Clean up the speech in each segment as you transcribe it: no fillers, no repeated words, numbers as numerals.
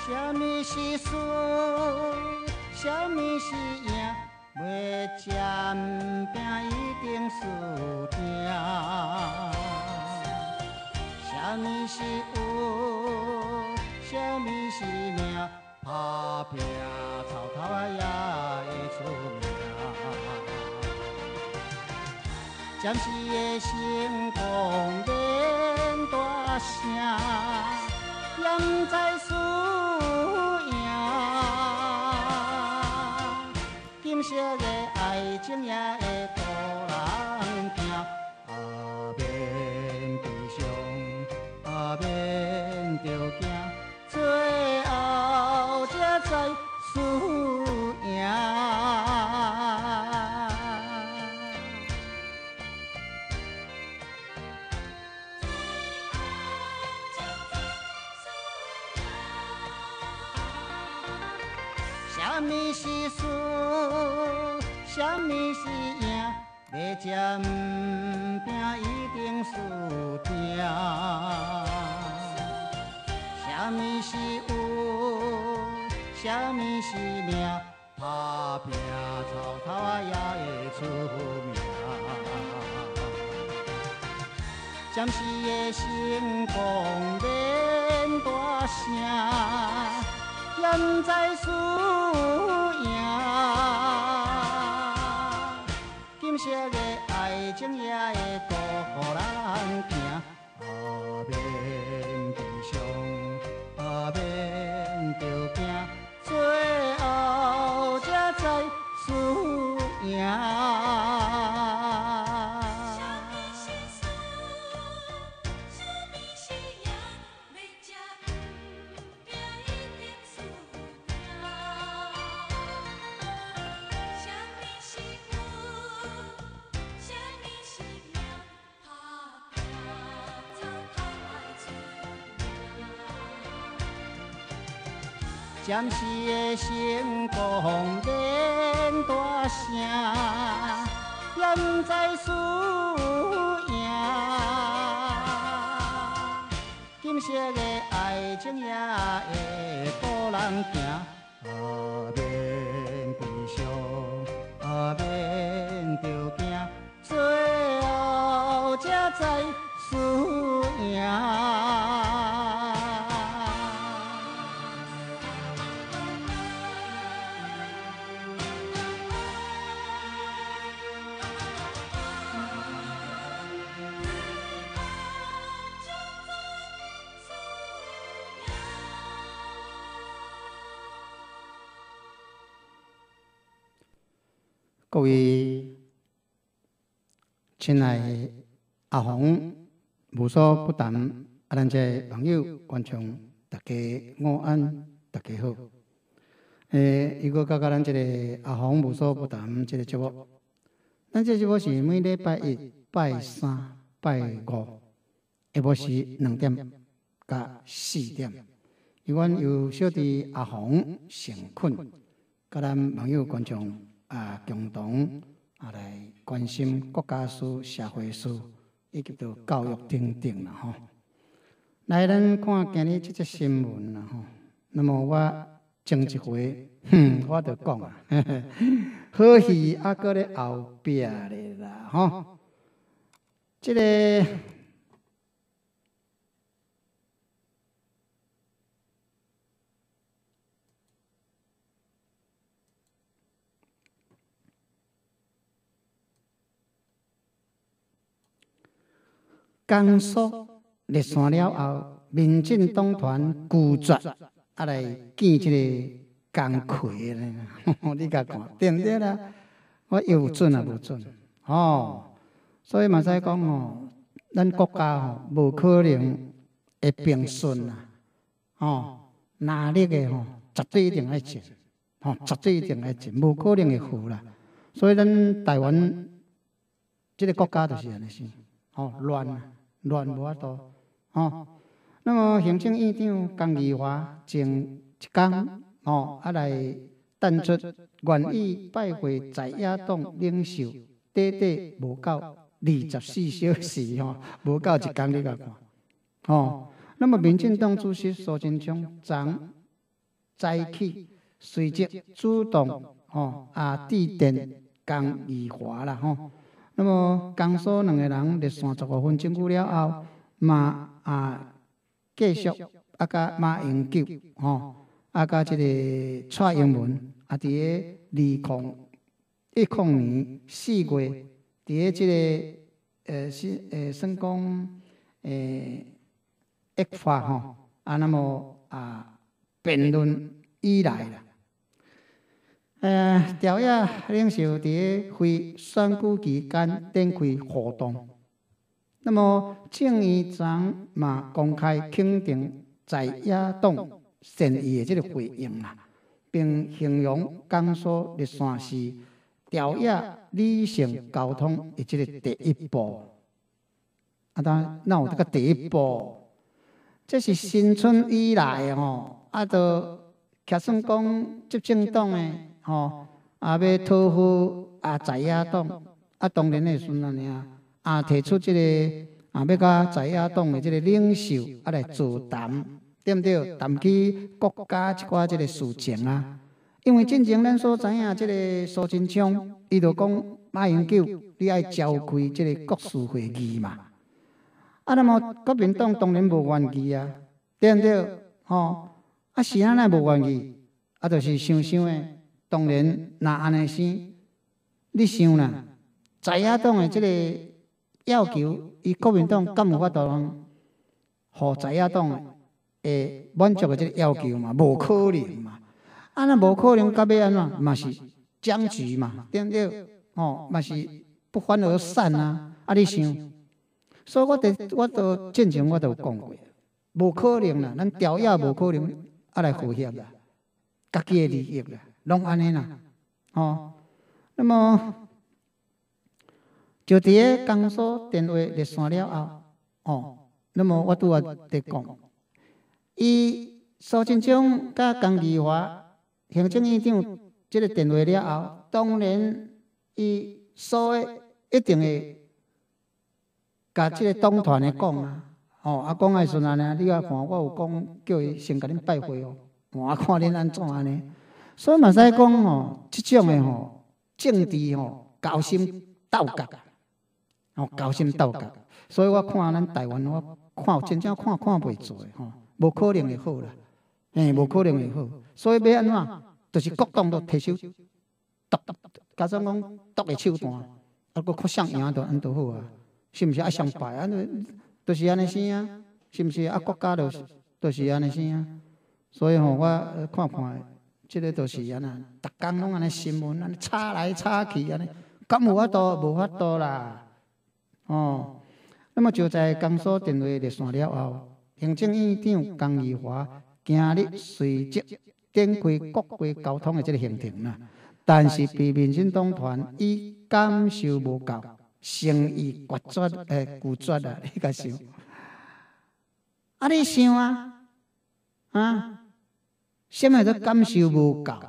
什么是输，什么是赢？要占拼一定输定。什么是有，什么是命？打拼草头啊也会出名。暂时的成功免大声，也不知输赢。金色的爱情也会互人听，免悲伤，免着惊，最后才知输赢。什么是输，什么是赢？要占拼一定输定。什么是有，什么是命？打拼草头啊也会出名。暂时的成功免大声，也不知输赢。金色的爱情也会渡予人行，免悲伤，免着惊，最后才知输赢。暂时的成功免大声，也不知输赢。金色的爱情也会互人行，免悲伤，免着惊，最后才知输赢。各位亲爱的阿红、无所不谈咱这朋友、观众，大家午安，大家好。又搁到咱这个阿红无所不谈这个节目。咱这节目是每礼拜一、拜三、拜五，下晡时2点到4点。阮由小弟阿红成困，甲咱朋友、观众。共同来关心国家事、社会事，以及到教育等等啦吼。来，咱看今日这则新闻啦吼。那么我前一回，我就讲啊，好戏还搁咧后壁咧啦吼。这个江苏立线了后，民进党团拒绝来见这个江葵咧。你甲看对不对啦？我有准啊，无准哦。所以嘛，使讲哦，咱国家吼无可能会平顺啊。哦，哪力的吼，绝对一定爱进，吼，绝对一定爱进，无可能会负啦。所以咱台湾这个国家就是安尼先，吼乱啊。乱无法度，吼。那么行政院长江宜樺前一天，来弹出愿意拜会在野党领袖，短无够24小时，无够一天你甲看，那么民进党主席苏贞昌昨早起，随即主动致电江宜华啦吼。那么江苏两个人热线15分钟久了后，继续甲马英九甲即个蔡英文伫个2010年4月，伫个即个算讲一法那么辩论以来啦。朝野领袖伫非选举期间展开活动，那么郑院长嘛公开肯定在野党善意的这个回应啦，并形容江苏热线是朝野理性沟通的这个第一步。当然，哪有这个第一步？这是新春以来就假算讲执政党的要托付在野党，当然的时阵提出这个要甲在野党的这个领袖来座谈，对不对？谈起国家一寡这个事情啊。因为进前咱所知影，这个苏贞昌伊就讲马英九，你爱召开这个国事会议嘛。那么国民党当然无愿意啊，对不对？是安尼无愿意，就是想想的。当然，那安尼生，你想啦，在野党的这个要求，伊国民党敢有法度通，互在野党会满足的这个要求嘛？无可能嘛！那无可能，到尾安怎？嘛是僵局嘛，对不对？嘛是不欢而散啊！你想，所以我都之前我都有讲过，无可能啦，咱朝野无可能来和谐啦，家己的利益啦。拢安尼啦，那么就伫个江苏电话热线了后，那么我拄在讲，伊苏贞昌甲江宜华行政院长即个电话了后，当然伊所一定会甲即个党团的讲啊，讲的时阵安尼，你啊看我有讲叫伊先甲恁拜会我看恁安怎安尼。所以嘛，使讲即种的政治交心斗角，交心斗角。所以我看咱台湾，我真正看袂做的无可能会好啦，无可能会好。所以要安怎，就是各党都提手，加上讲剁个手段，佫较上赢就安都好啊，是毋是爱上败就是安尼生啊，是毋是国家就是安尼生啊。所以我看。这个就是安那，逐工拢安尼新闻安尼吵来吵去安尼，敢有法度？无法度啦。那么就在江苏电话热线了后，行政院长江宜华今日随即展开国会交通的这个行程啦。但是被民进党团以感受无够，诚意拒绝啊！你甲想？你想啊？什么都感受无够，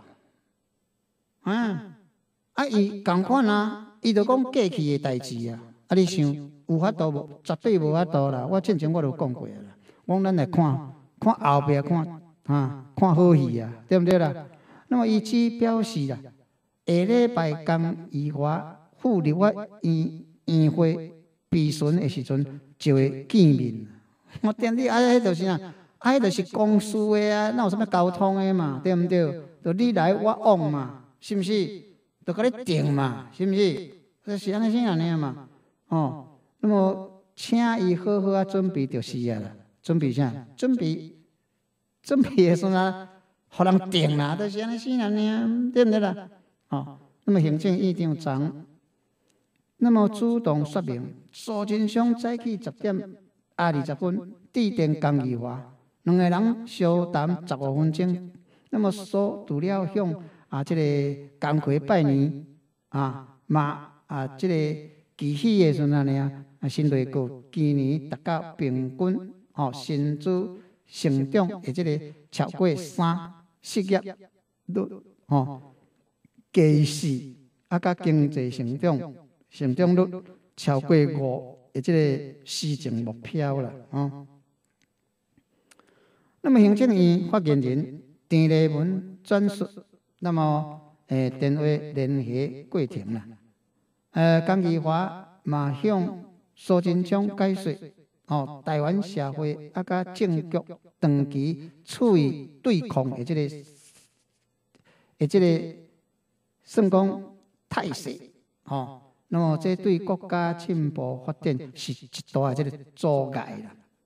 伊共款啊，伊就讲过去的代志啊。你想有法度无？绝对无法度啦！我之前我就讲过啦，我咱来看后壁看好戏啊，对不对啦？那么伊只表示啦，下礼拜江宜华赴立法院会闭巡的时阵就会见面。我点你迄就是啊。迄就是公事的啊，哪有啥物交通的嘛，对毋对？就你来我往嘛，是毋是？就甲你定嘛，是毋是？就是安尼先安尼嘛，那么请伊好好准备就是啊啦，准备啥？准备的时阵，互人定啦，就是安尼先安尼，对毋对啦？那么行政院长长，那么主动说明，苏贞昌早起10:20分致电江宜华。两个人相谈15分钟，那么除了向这个江葵拜年这个祈喜的时阵新内阁今年达到平均薪资成长的这个超过3，失业率加4，甲经济成长率超过5的这个施政目标啦，那么行政院发言人田丽文转述，那么电话联系过程啦。江宜华嘛向苏贞昌解说，台湾社会甲政局长期处于对抗的这个算讲态势，那么这对国家进步发展是一大这个阻碍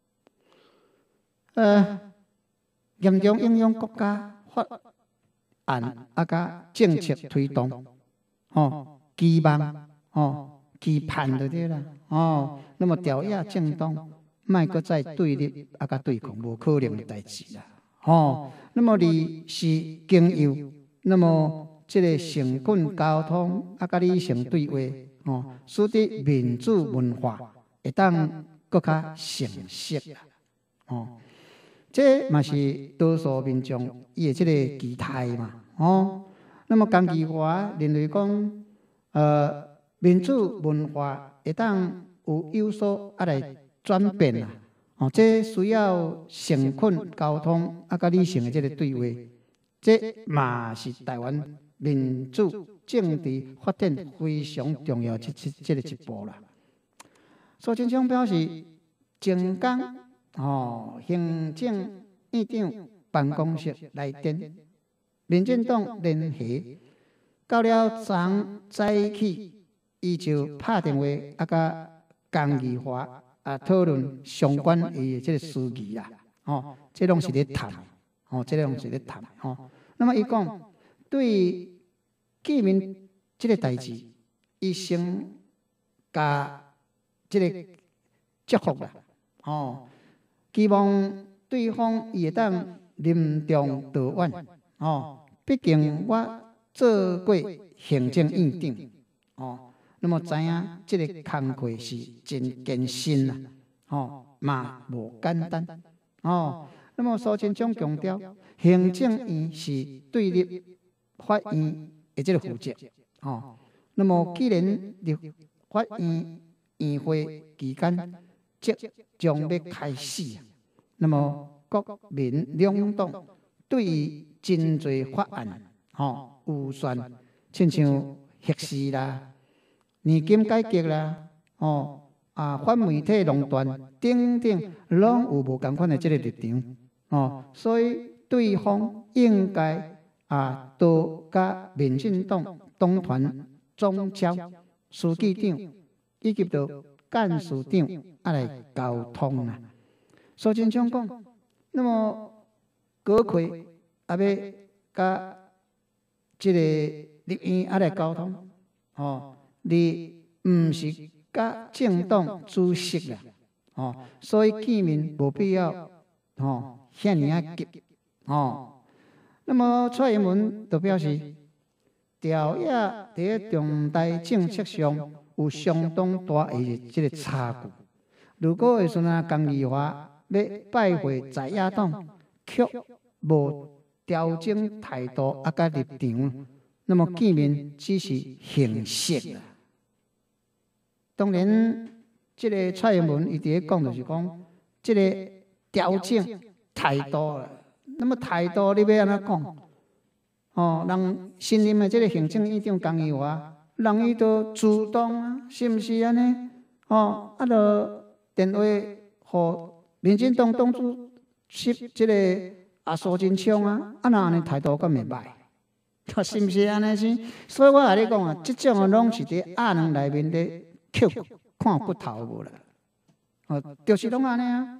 啦。严重影响国家法案甲政策推动，期望，期盼就对啦。那么调野政党，莫搁再对立甲对抗，无可能的代志啦。那么二是经由，那么这个成本交通甲理性对话，使得民主文化会当搁较成熟啦。这嘛是多数民众伊的这个期待嘛。那么江宜华认为讲，民主文化会当有所来转变啦。这需要成本交通甲理性的这个对话，这嘛是台湾民主政治发展非常重要这个一步啦。苏贞昌表示，前港行政院长办公室内电，民进党联系到了昨早起，伊就拍电话甲江宜华讨论相关伊这个事宜啦。这拢是咧谈，这拢是咧谈。那么伊讲对见面这个代志，伊先甲这个祝福啦。希望对方也当临终道远。毕竟我做过行政院长，那么知影这个工作是真艰辛啦，嘛无简单。那么苏贞昌强调，行政院是对立法院的这个负责。那么既然立法院院会期间即将要开始，那么国民两党对于真侪法案，预算，亲像核四啦、年金改革啦，反媒体垄断等等，拢有无共款的这个立场。所以对方应该多甲民进党党团总召、书记长以及干事长来沟通啦。苏贞昌讲，那么国会要甲这个立院来沟通，你唔是甲政党主席啦，所以见面无必要遐尔急。那么蔡英文就表示，调野伫重大政策上有相当大的这个差距。如果会说江宜华要拜会在野党，却无调整态度甲立场，那么见面只是形式啦。当然，这个蔡英文伊伫咧讲就是讲，这个调整态度啦。那么态度你要安怎讲？人新任的这个行政院长江宜华，人伊都主动是毋是安尼？就电话互民进党党主席这个苏贞昌那安尼态度敢袂歹？是毋是安尼先？所以我甲你讲这种拢是伫亚人内面咧捡看骨头无啦。就是拢安尼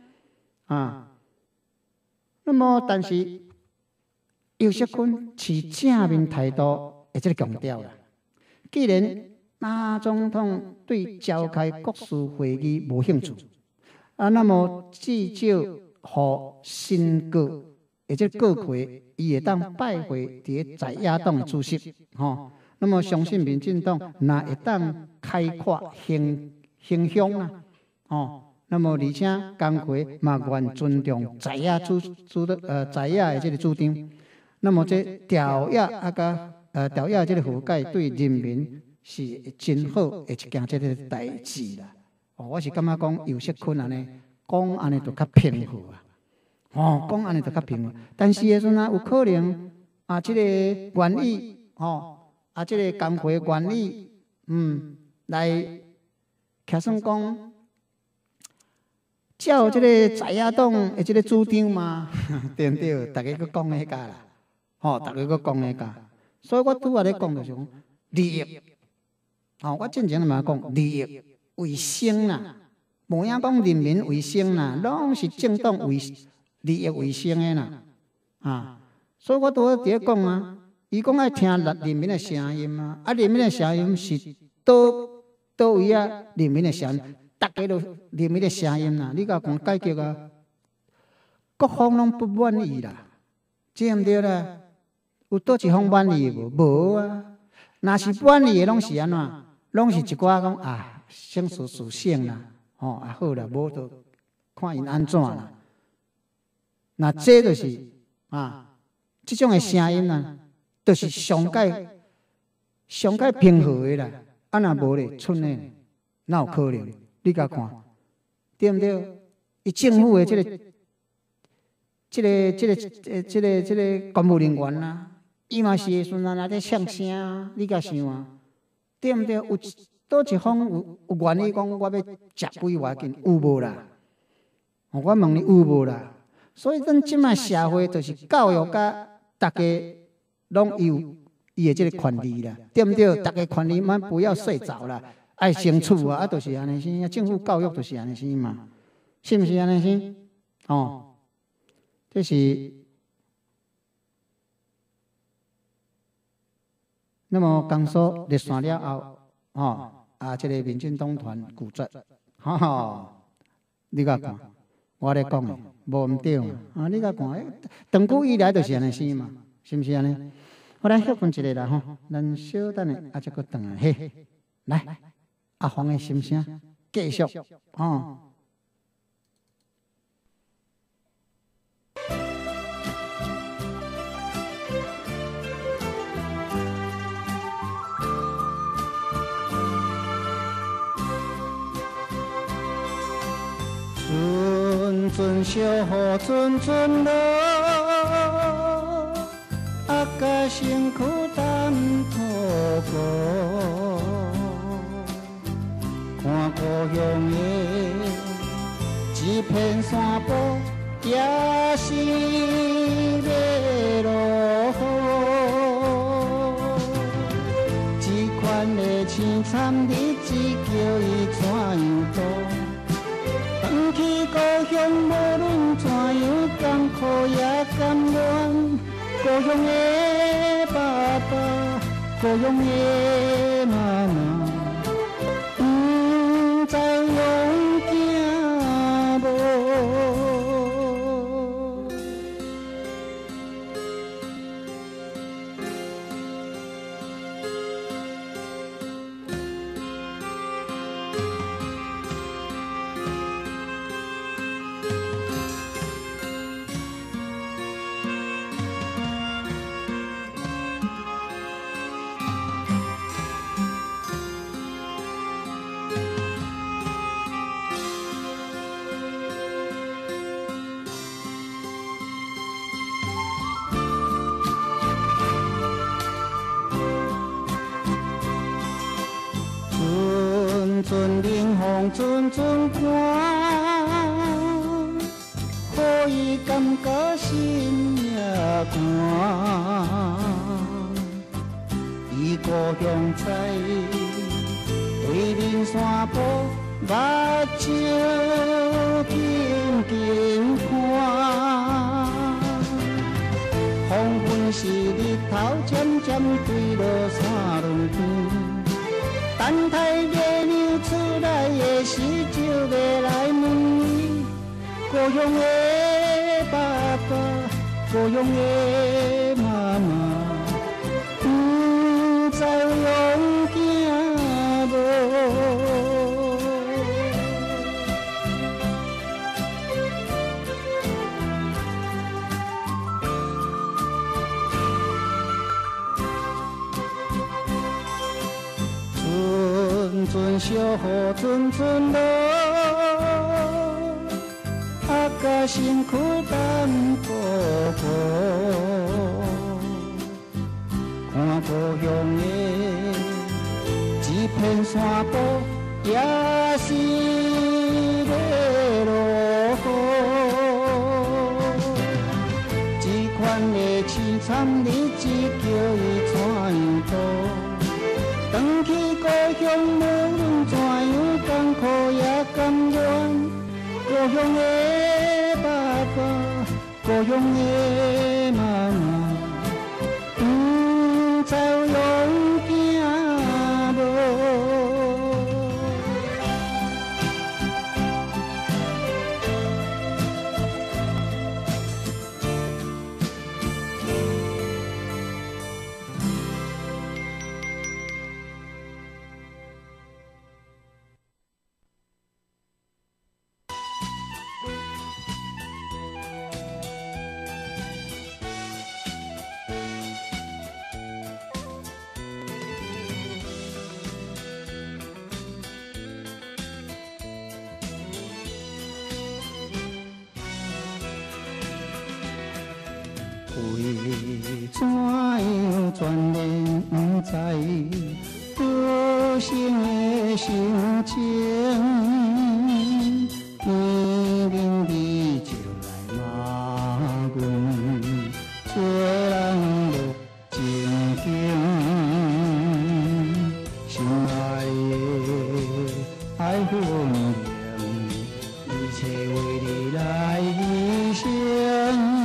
那么，但是尤锡坤持正面态度，会即个强调啦。既然马总统对召开国事会议无兴趣，那么至少互新国，即个国会，伊会当拜会在野党的主席，那么相信民进党若会当开阔形象啦，那么而且工会嘛愿尊重在野在野的这个主张，那么这调野调野这个覆盖对人民是真好的一件这个代志啦。我是感觉讲尤锡坤安尼讲安尼就较偏好哦，讲安尼就较平了。但是的时阵啊，有可能啊，即个原理即个工会原理，来假算讲，照即个在野党的即个主张嘛，对毋对？大家佫讲迄家啦，大家佫讲迄家，所以我拄仔咧讲就是讲利益，我之前嘛讲利益为先啦，无影讲人民为先啦，拢是政党为利益为先的啦，所以我拄仔伫咧讲啊，伊讲爱听人民的声音啊，人民的声音是倒位啊？人民的声音，大家都人民的声音啦。你甲讲改革啊，各方拢不满意啦，对毋对啦？有倒一方满意无？无啊。若是满意的，拢是安怎？拢是一寡讲啊，省事事省啦，好啦，无就看因安怎啦。那这就是即种的声音啦，就是上界平和的啦。若无咧，剩诶，哪有可能？你甲看，对毋对？伊政府的即个公务人员啊，伊嘛是会顺在咧唱声，你甲想啊，对毋对？有倒一方有愿意讲我要食几偌斤，有无啦？我问你有无啦？所以咱即卖社会就是教育甲大家拢有伊的即个权利啦，对毋对？大家权利莫不要睡着啦，爱清楚啊，就是安尼先，政府教育就是安尼先嘛，是毋是安尼先？这是。那么江苏立线了后，这个民进党团拒绝，你甲看，我咧讲的，无毋对嘛？你甲看，长久以来就是安尼先嘛，是毋是安尼？好，咱休困一下啦吼，咱稍等下，再佫转来，嘿，来，阿芳的心声继续，阵阵小雨阵阵落，甲身躯担土过，看故乡的一片山坡，也是要落雨。这款的凄惨日子，叫伊怎样度？返去故乡，无论怎样艰苦也甘愿。故乡的爸爸，故乡的妈妈，不知往行无。阵冷风阵阵寒，予伊感觉心也寒。伊故乡在对面山坡，目睭紧紧看。黄昏时日头渐渐坠落山仑边。等待月亮出来的时，就要来问伊故乡的爸爸，故乡的妈妈，不知往行无。阵阵小雨阵阵落， 甲身躯淡薄薄，看故乡的一片山坡，也是要落雨。这款的凄惨日子叫伊怎样度？返去故乡，无论怎样艰苦也甘愿。故乡的爸爸，故乡的妈妈，不知有勇行无？为怎样全然不知多生的心情，年年你就来骂阮，做人无正经，心爱的爱分明，一切为你来牺牲。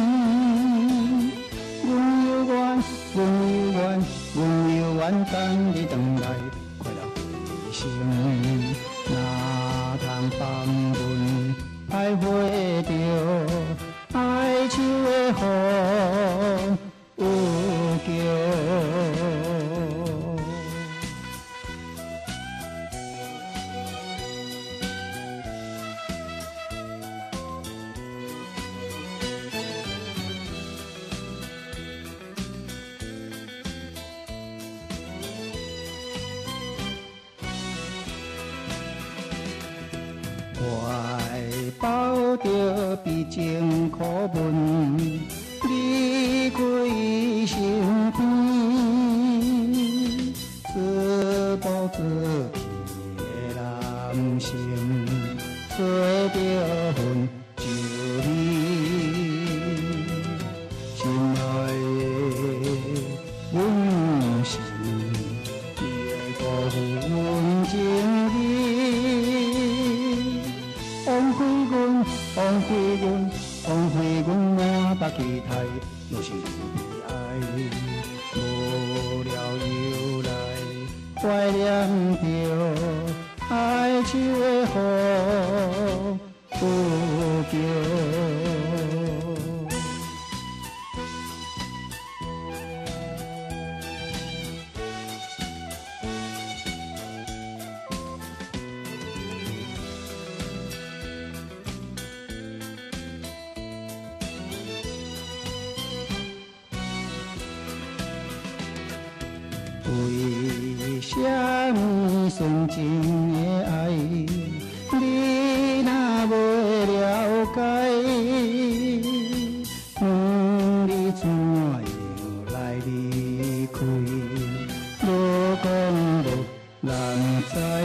阮等你回来，快乐回声，哪通放阮爱回着哀愁的风有叫。怀抱着悲情苦闷，离开身边，自暴自弃的男性，做着恨就你，心爱的阮是你的辜负阮情义。枉费阮满腹期待，若是悲哀，无聊又来怀念着哀愁的风有叫。为什么纯情的爱，你若袂了解？你怎样来离开？无讲无人知，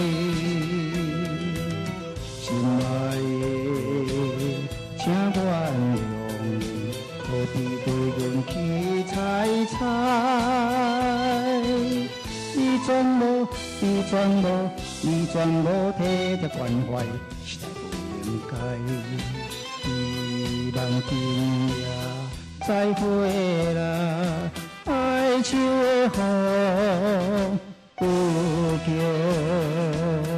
心爱的，请原谅，何必对阮去猜猜？你全无体贴关怀，实在不应该。希望今夜再回来，哀愁的风有叫。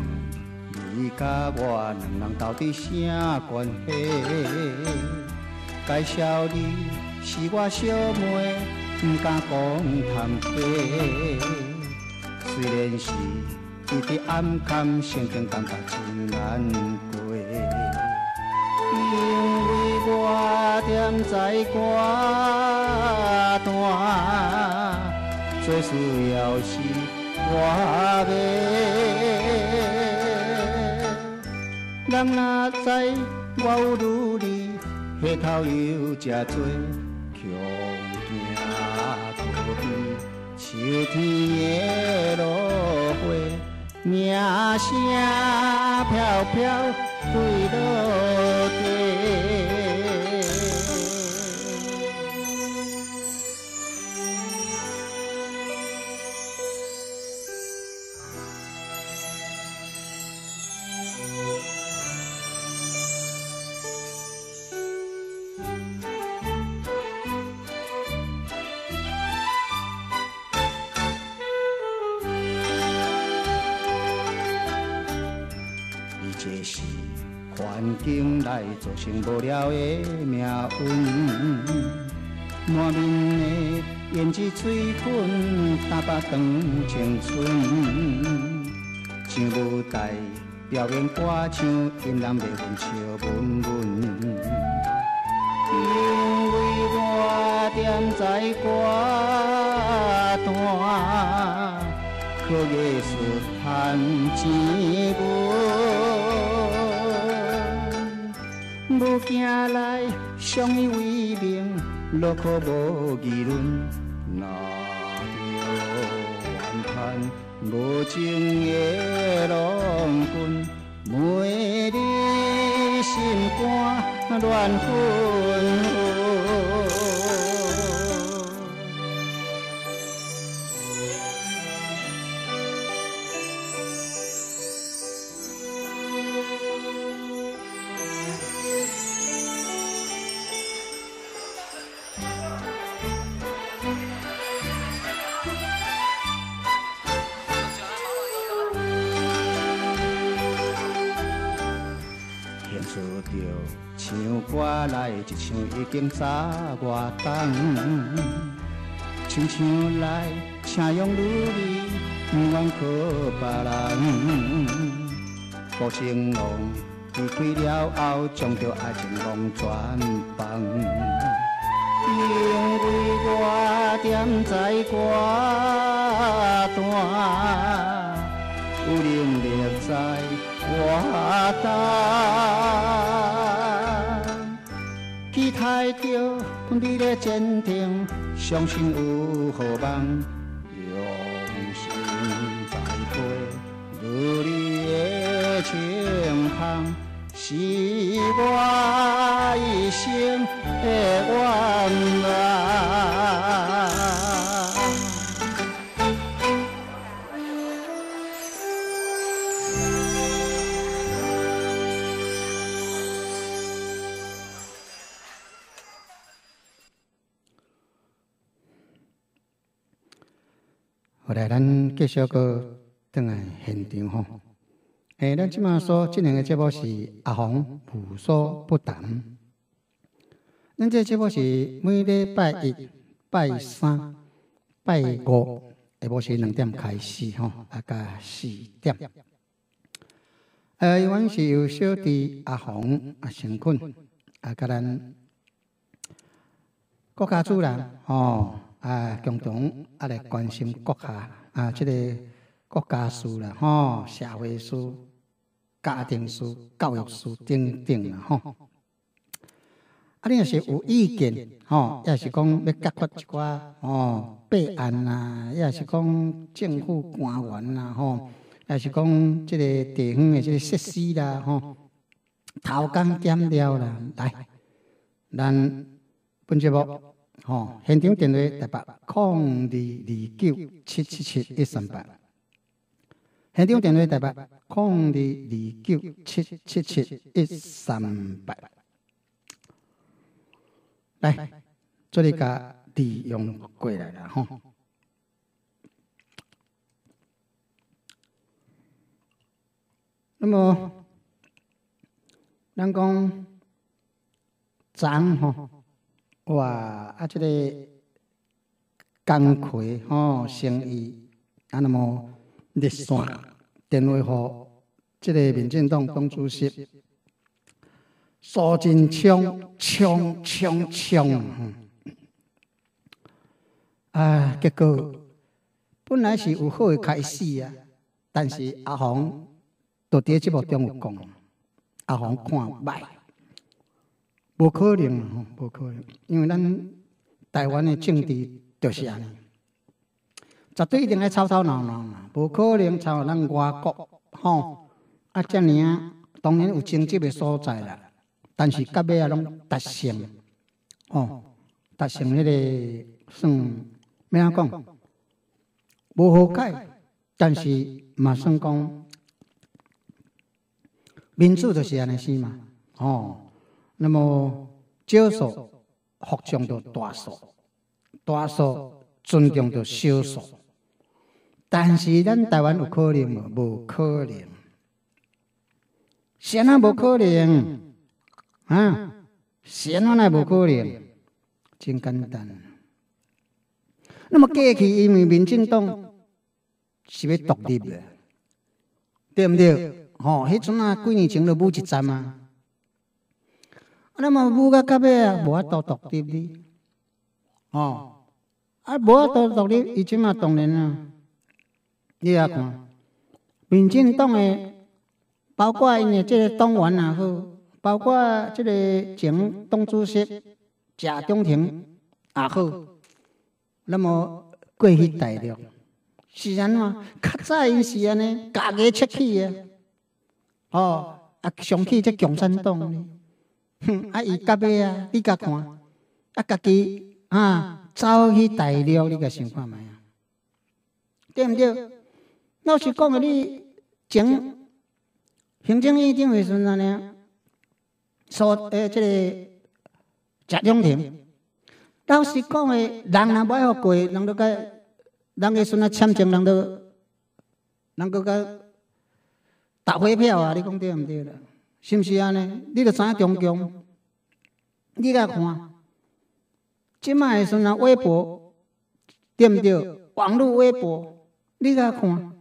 甲我两人到底啥关系？ 介绍你是我小妹，不敢讲谈白。虽然是一直暗坎，心境感觉真难过。因为我踮在歌单，最需要是我要。人若知我有努力，下头有真多强行逃避，秋天的落花，名声飘飘坠落地。这是环境来造成无聊的命运，满面的胭脂水粉，打巴长青春。上舞台表演歌唱，引人袂分笑文文。因为我踮在歌单，靠艺术赚钱文，无行来相依为命，落苦无议论。若着怨叹无情的郎君，每日心肝乱纷。唱歌来一唱已经早外冬，唱唱来请用努力，不愿靠别人。古情郎离开了后，将着爱情弄全放。因为我踮在歌单，有能力在我等，期待着你的坚定，相信有好梦，用心栽培如你的清香，是我一生的愿望。后来，咱继续个转来现场吼。咱即马所进行的节目是阿红无所不谈。咱这节目是每礼拜一、拜三、拜五下晡时2点开始吼，加4点。因为是由小弟阿红成群，甲咱国家主人吼。共同来关心国下这个国家事啦，吼，社会事、家庭事、教育事等等啦，吼。你若是有意见，吼，也是讲要解决一寡备案啦，也是讲政府官员啦，吼，也是讲这个地方的这个设施啦，吼，偷工减料啦，来，咱本节目。现场电话台北0229777138，现场电话台北0229777138。来，这里甲利用过来了吼。那么，咱讲昨吼，哇，啊，这个工课吼，生意啊，那么热线电话互这个民进党党主席苏贞昌冲，啊，结果本来是有好的开始啊，但是阿宏就伫节目中有讲，阿宏看歹。无可能吼，无可能，因为咱台湾的政治就是安尼，绝对一定爱吵吵闹闹嘛，无可能吵咱外国吼啊，遮尔啊，当然有争执的所在啦，但是到尾啊拢达成，哦，达成迄个算要安讲，无好解，但是嘛算讲民主就是安尼死嘛，哦。那么少数服从着大数，大数尊重着少数。但是咱台湾有可能无？无可能。谁啊无可能？啊，谁啊乃无可能？真简单。那么过去因为民进党是要独立的，对不对？吼，迄阵啊，几年前就武一站啊。那么武到尾啊，无法度独立哩，哦，啊无法度独立，伊即马当然啊，你啊看，民进党的，包括因的即个党员也好，包括即个前党主席谢中廷也好，那么过去大陆是安怎？较早因是安尼，家己出去的，哦，啊上去即共产党呢。啊！伊到尾啊，你甲看，啊，家己啊，走去大陆，你甲想看觅啊？对毋对？老实讲个，你前行政院长的时阵安尼，即个谢永廷，老实讲个，人若无爱互过，人都甲人个时阵签证，人个甲打回票啊！你讲对毋对啦？是毋是安尼？你著知影中共，你甲看，即摆的时阵微博，对毋对？网络微博，你甲看，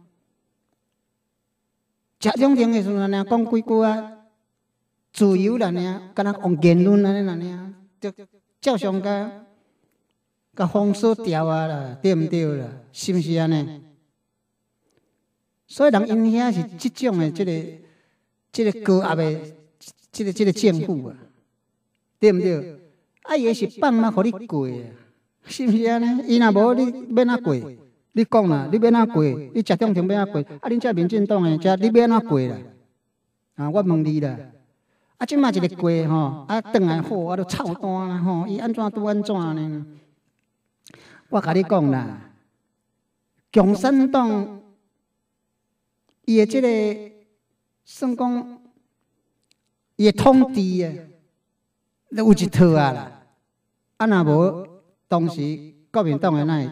谢中廷的时阵安尼讲几句啊，自由啦呢，敢若用言论安尼啦呢，就照常甲封锁掉啊啦，对毋对啦？是毋是安尼？所以人因遐是即种的即个高压的，即个政府啊，对毋对？啊，伊是放马互你过啊，是毋是安尼？伊若无你要哪过？你讲啦，你要哪过？你谢中廷要哪过？啊，恁遮民进党的遮你要哪过啦？啊，我问你啦，啊，即摆一个过吼，啊，转来好，啊，都臭单啦吼，伊安怎拄安怎呢？我甲你讲啦，共产党伊的即个。算讲，伊的统治啊，有一套啊啦。啊，若无当时国民党的那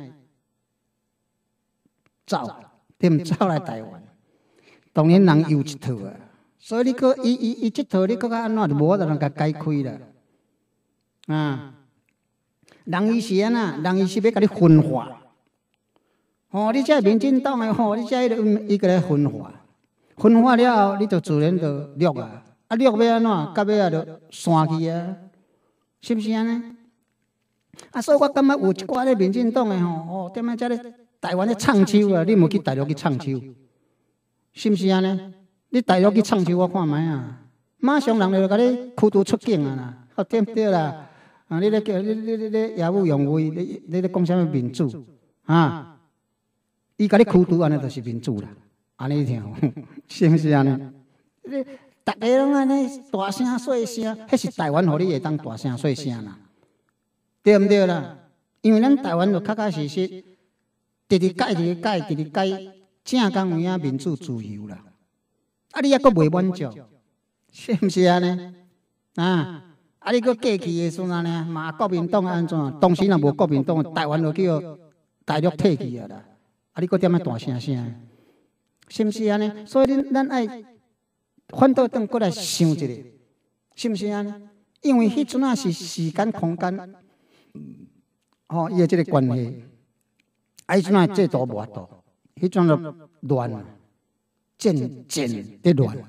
走，踮走来台湾，当然人有一套啊。所以你搁伊即套，你搁较安怎就无法度通甲解开啦。啊，人伊是安那，人伊是要甲你分化。吼，你遮民进党的吼，你遮伊个来分化。分化了后，你就自然就绿啊！啊，绿要安怎？到尾啊，就散去啊，是毋是安尼？啊，所以我感觉有一寡咧民进党的吼，哦，踮咧遮咧台湾咧唱秋啊，你莫去大陆去唱秋，是毋是安尼？你大陆去唱秋，我看卖啊，马上人就甲你驱逐出境啊啦，哦，对不对啦？啊，你咧叫你耀武扬威，你咧讲啥物民主啊？伊甲你驱逐，安尼就是民主啦。安尼听，是毋是安尼？你大家拢安尼大声细声，迄是台湾，互你会当大声细声啦，对毋对啦？因为咱台湾就确实实，直改，正讲有影民主自由啦。啊，你抑阁未满足，是毋是安尼？啊，啊，你阁过去的时阵安尼，骂国民党安怎？当时若无国民党，台湾就叫大陆退去啊啦。啊，你阁踮咧大声声？是毋是安尼？所以咱爱反倒转过来想一下，是毋是安尼？ 因为迄阵啊是时间空间，吼，伊个即个关系，迄阵啊制度无法度，迄阵就乱，渐渐在乱，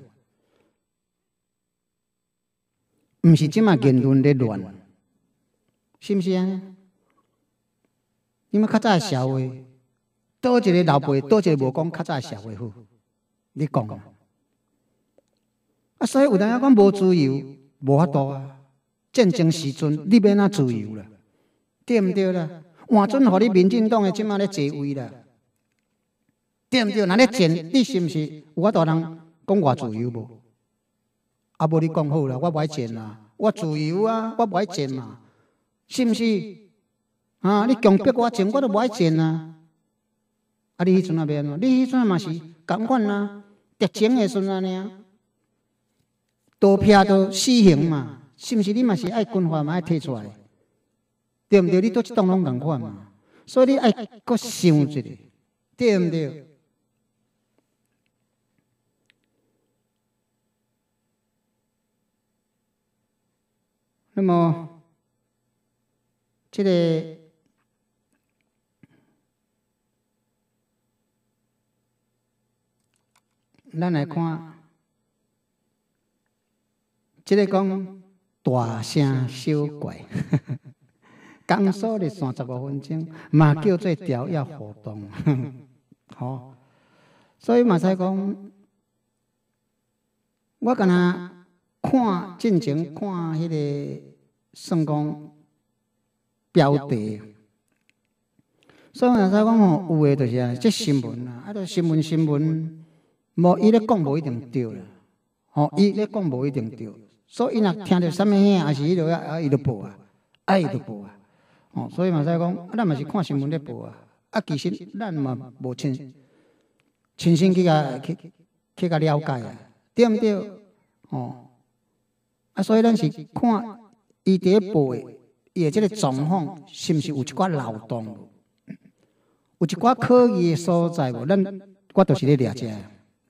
毋是即马言论在乱，是毋是啊？因为较早社会，倒一个老辈，倒一个无讲较早社会好，你讲啊，所以有当讲无自由，无法度啊。战争时阵，你免哪自由啦，对毋对啦？换准互你民进党诶，即马咧坐位啦，对毋对？若咧战，你是毋是有法度人讲我自由无？啊，无你讲好啦，我无爱战啦，我自由啊，我无爱战嘛，是毋是？啊！你强迫我战，我都无爱战啊！啊！你迄阵啊免嘛？你迄阵嘛是共款啊，敌情诶时阵啊尔，刀片都死刑嘛，是毋是？你嘛是爱军法嘛爱摕出来，对毋对？你倒一栋拢共款嘛，所以你爱搁想一下，对毋对？那么，这个。咱来看，即个讲大声小怪，江苏的35分钟嘛叫做调压活动，好，所以嘛使讲，我敢若看进前看迄个算讲标题，所以嘛使讲吼，有诶就是啊，即新闻啊，啊，著新闻。无，伊咧讲无一定对啦，吼，伊咧讲无一定对，所以伊若听着啥物声，还是伊就伊就报啊，伊就报啊，哦，所以嘛使讲，咱嘛是看新闻咧报啊，啊，其实咱嘛无亲身去甲了解啊，对毋对？哦，啊，所以咱是看伊伫咧报诶，伊诶即个状况是毋是有一寡漏洞，有一寡可疑诶所在无？我就是咧掠遮。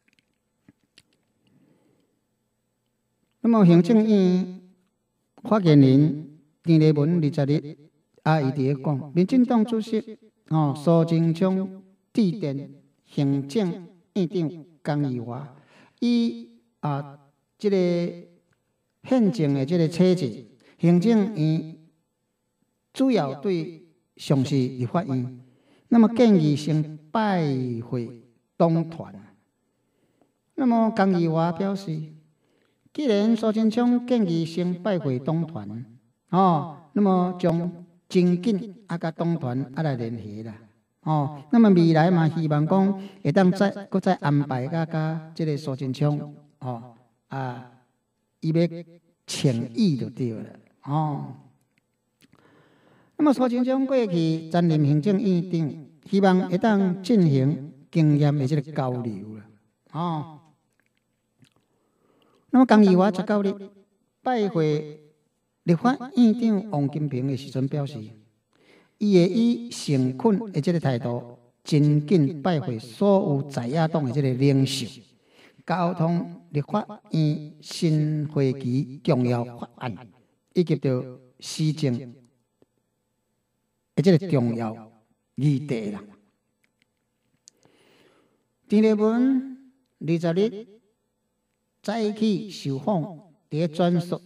那么行政院发言人田立文20日啊，伊伫咧讲，民进党主席苏贞昌致电行政院长江宜桦，以即个宪政的即个体制，行政院主要对上市立法院，那么建议先拜会党团。那么江宜桦表示，既然苏贞昌建议先拜会党团，那么将真紧甲党团来联系啦。那么未来嘛，希望讲会当再安排甲即个苏贞昌，伊要请意就对了。那么苏贞昌过去担任行政院长，希望会当进行经验的即个交流啦。那么江宜桦19日拜会立法院长王金平的时阵表示，伊会以诚恳的即个态度，真紧拜会所有在野党的即个领袖，交通立法院新会期重要法案，以及着施政的即个重要议题啦。田立文20日早起受访，伫转述，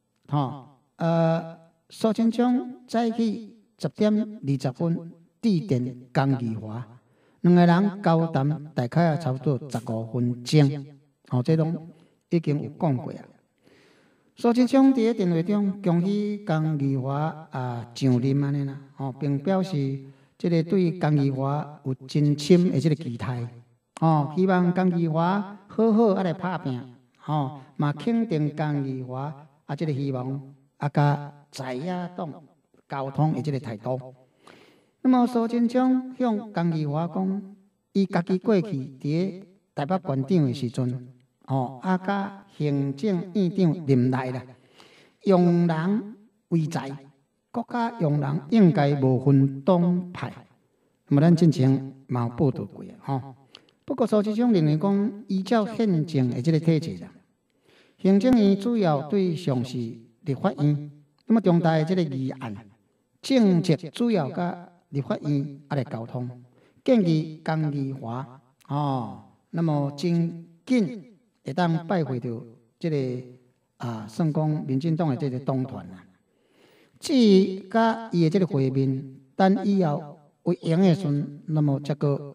苏贞昌早起10点20分致电江宜桦，两个人交谈大概差不多15分钟，这拢已经有讲过啊。苏贞昌伫电话中恭喜江宜桦上任安尼啦，并表示即个对江宜桦有真深的即个期待，希望江宜桦好好来拍拼。嘛肯定江宜桦即个希望甲在野党交通的即个态度。那么苏贞昌向江宜桦讲，伊家己过去伫台北县长的时阵，甲行政院长林内啦，用人为才，国家用人应该无分党派。那么咱之前嘛有报道过不过苏贞昌认为讲，依照宪政的即个体制啦。行政院主要对上市立法院。那么重大的这个议案，政策主要甲立法院来沟通，建议江宜华那么真紧会当拜会到这个算讲民进党的这个党团啊。至于甲伊的这个会面，等以后有闲的时，那么再个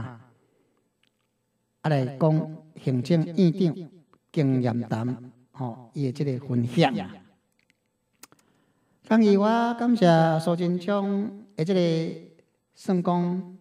来讲行政院长经验谈，伊的这个分享。江宜华感谢苏贞昌的这个算讲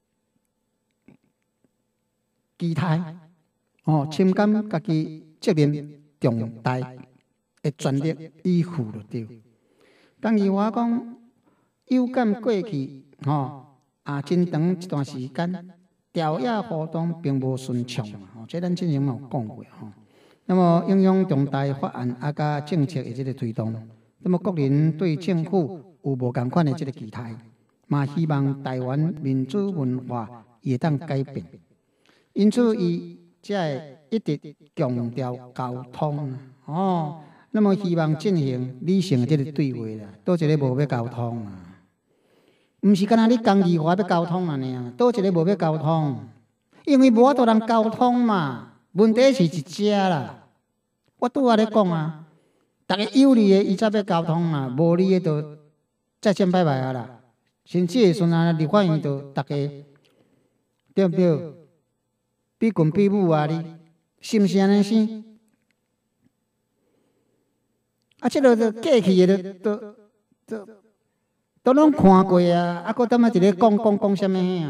期待，深感家己责任重大，会全力以赴就对。江宜华讲，有感过去真长一段时间，调野互动并无顺畅这咱之前有讲过那么影响重大法案甲政策的这个推动。那么，国人对政府有无同款的这个期待，嘛希望台湾民主文化会当改变，因此伊才会一直强调沟通那么希望进行理性的这个对话啦，倒一个无要沟通啊？毋是干那你江宜华要沟通啊呢？倒一个无要沟通，因为无法度通沟通嘛。问题是一只啦，我拄仔咧讲啊。大家有利的，伊才要沟通啊；无利的，就再见拜拜啊啦。甚至的时阵立法院就大家对不对？比君比母啊，你是毋是安尼生？这个就过去的都拢看过啊，搁踮一个讲什么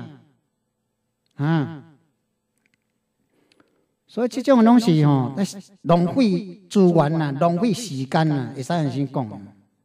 所以这种东西浪费资源啦，浪费时间啦，会使安尼讲，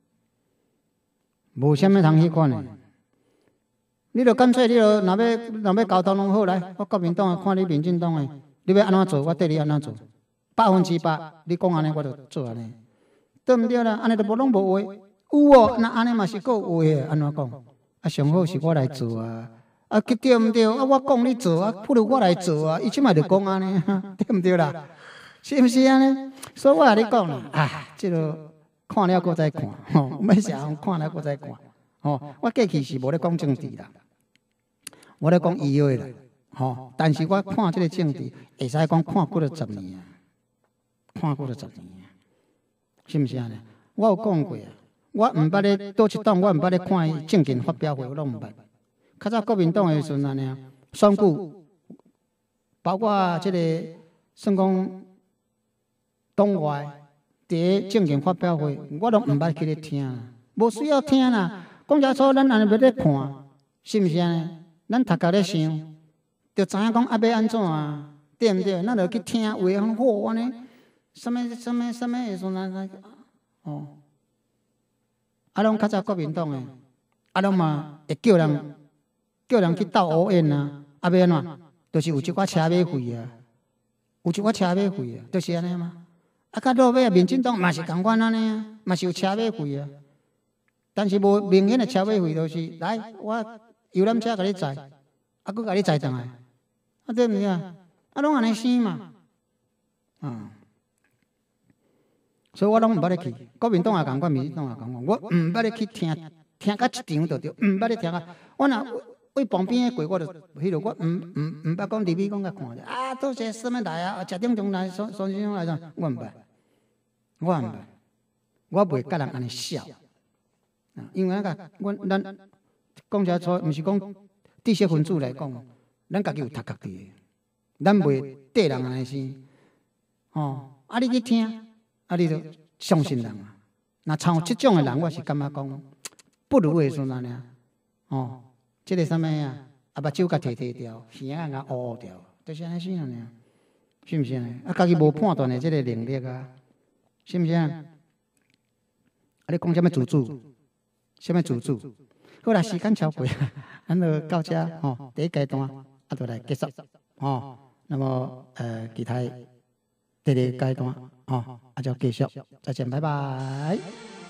无啥物通迄款的。你著干脆，你著若要沟通拢好来，我国民党的看你民进党的，你要安怎做，我缀你安怎做，100%，你讲安尼，我著做安尼，对毋对啦？安尼著无拢无话，有那安尼嘛是够有话的，安怎讲？上好是我来做啊。对毋对？我讲你做不如我来做啊！伊即摆就讲安尼，对毋对啦？是毋是安尼？所以我甲你讲啦，即个看了搁再看，要啥看了搁再看，我过去是无咧讲政治啦，我咧讲医药啦，但是我看即个政治，会使讲看过了10年啊，看过了10年啊，是毋是安尼？我有讲过啊，我毋捌咧倒一档，我毋捌咧看伊政见发表会，我拢毋捌。较早国民党的时阵安尼选举，包括即个算讲党外伫政见发表会，我拢毋捌去咧听，无需要听啦。讲遮粗，咱安尼要咧看，是毋是安尼？咱头壳咧想，就知影讲要安怎啊？对毋对？咱著去听话很好安尼，什么的时阵拢较早国民党的，拢嘛会叫人去斗乌烟啊！要安怎？就是有一寡车马费啊，有一寡车马费啊，就是安尼嘛。到落尾民进党嘛是共款安尼啊，嘛是有车马费啊。但是无明显的车马费，就是来我游览车甲你载，佫甲你载转来，对毋对啊？拢安尼生嘛，所以我拢毋捌咧去。国民党也共款，民进党也共款，我毋捌咧去听到一场就对，毋捌咧听啊。我若为旁边的过，我就迄落，我毋捌讲入去讲甲看者都是什么来啊？食点钟来，孙先生来怎？我毋捌，我袂甲人安尼笑，因为咱讲遮错，毋是讲知识分子来讲，咱家己有读家己的，咱袂缀人安尼生。你去听，你就相信人啊。那像即种的人，我是感觉讲不如的时阵安尼即个啥物啊？目睭甲摕掉，耳仔乌掉，就是安尼生尔，是毋是安尼？家己无判断的即个能力啊，是毋是啊？你讲啥物自主？啥物自主？好啦，时间超过，咱就到遮第一阶段就来结束那么其他第二阶段就继续，再见，拜拜。